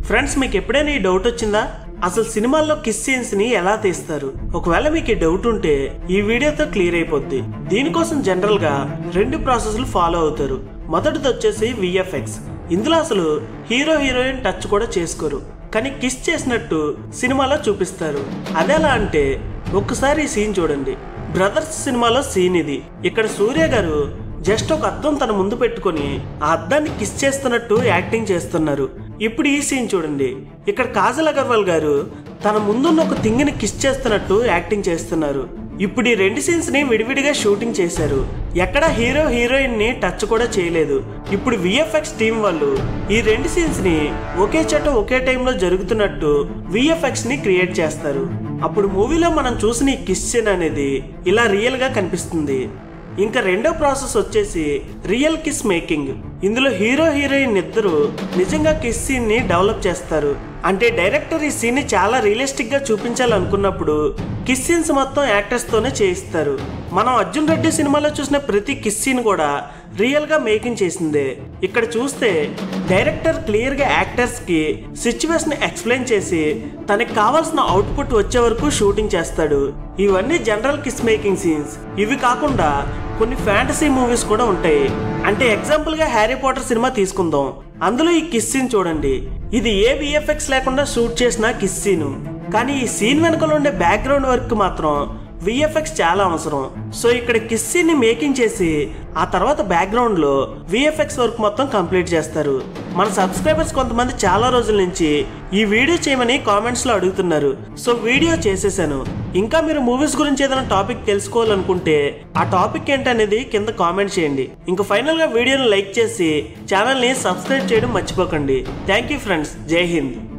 Friends మీకు ఎప్పుడైనా ఈ డౌట్ వచ్చిందా? అసలు సినిమాల్లో కిస్ సీన్స్ ని ఎలా తీస్తారు? ఒకవేళ మీకు ఈ డౌట్ ఉంటే ఈ వీడియోతో క్లియర్ అయిపోద్ది. దీనికోసం జనరల్ గా 2 ప్రాసెస్లు ఫాలో అవుతారు. మొదటిది వచ్చేసి విఎఫ్ఎక్స్. ఇందులో అసలు హీరో హీరోయిన్ టచ్ కూడా చేసుకోరు, కానీ కిస్ చేసినట్టు సినిమాలో చూపిస్తారు. అదెలా అంటే ఒక్కసారి ఈ సీన్ చూడండి. బ్రదర్స్ సినిమాలో సీన్ ఇది. ఇక్కడ సూర్య గారు జస్ట్ ఒక అద్దం తన ముందు పెట్టుకొని ఆ అద్దాన్ని కిస్ చేస్తున్నట్టు యాక్టింగ్ చేస్తున్నారు. ఇప్పుడు ఈ సీన్ చూడండి. ఇక్కడ కాజల్ అగర్వాల్ గారు తన ముందున్న ఒక థింగ్ని కిస్ చేస్తున్నట్టు యాక్టింగ్ చేస్తున్నారు. ఇప్పుడు ఈ 2 సీన్స్ ని విడివిడిగా షూటింగ్ చేశారు. ఎక్కడ హీరో హీరోయిన్ ని టచ్ కూడా చేయలేదు. ఇప్పుడు విఎఫ్ఎక్స్ టీం వాళ్ళు ఈ 2 సీన్స్ ని ఒకే చోట ఒకే టైంలో జరుగుతున్నట్టు విఎఫ్ఎక్స్ ని క్రియేట్ చేస్తారు. అప్పుడు మూవీలో మనం చూసిన ఈ కిస్ సీన్ అనేది ఇలా రియల్ గా కనిపిస్తుంది. ఇంకా రెండో ప్రాసెస్ వచ్చేసి రియల్ కిస్ మేకింగ్. ఇందులో హీరో హీరోయిన్ ఇద్దరు నిజంగా కిస్ సీన్ ని డెవలప్ చేస్తారు. అంటే డైరెక్టర్ ఈ సీన్ ని చాలా రియలిస్టిక్ గా చూపించాలనుకున్నప్పుడు కిస్ సీన్స్ మొత్తం యాక్టర్స్ తోనే చేయిస్తారు. మనం అర్జున్ రెడ్డి సినిమాలో చూసిన ప్రతి కిస్ సీన్ కూడా రియల్ గా మేకింగ్ చేసిందే. ఇక్కడ చూస్తే డైరెక్టర్ క్లియర్ గా యాక్టర్స్ కి సిచ్యువేషన్ ఎక్స్ప్లెయిన్ చేసి తనకి కావాల్సిన అవుట్పుట్ వచ్చే వరకు షూటింగ్ చేస్తాడు. ఇవన్నీ జనరల్ కిస్ మేకింగ్ సీన్స్. ఇవి కాకుండా కొన్ని ఫ్యాంటసీ మూవీస్ కూడా ఉంటాయి. అంటే ఎగ్జాంపుల్ గా హ్యారీ పాటర్ సినిమా తీసుకుందాం. అందులో ఈ కిస్ సీన్ చూడండి. ఇది ఏ విఎఫ్ఎక్స్ లేకుండా షూట్ చేసిన కిస్ సీన్. కానీ ఈ సీన్ వెనకలో ఉండే బ్యాక్గ్రౌండ్ వర్క్ మాత్రం విఎఫ్ఎక్స్ చాలా అవసరం. సో ఇక్కడ కిస్ సీన్ ని మేకింగ్ చేసి ఆ తర్వాత బ్యాక్గ్రౌండ్ లో విఎఫ్ఎక్స్ వర్క్ మొత్తం కంప్లీట్ చేస్తారు. మన సబ్స్క్రైబర్స్ కొంతమంది చాలా రోజుల నుంచి ఈ వీడియో చేయమని కామెంట్స్ లో అడుగుతున్నారు. సో వీడియో చేసేసాను. ఇంకా మీరు మూవీస్ గురించి ఏదైనా టాపిక్ తెలుసుకోవాలనుకుంటే ఆ టాపిక్ ఏంటనేది కింద కామెంట్ చేయండి. ఇంకా ఫైనల్ గా వీడియోని లైక్ చేసి ఛానల్ ని సబ్స్క్రైబ్ చేయడం మర్చిపోకండి. Thank you friends. Jai Hind.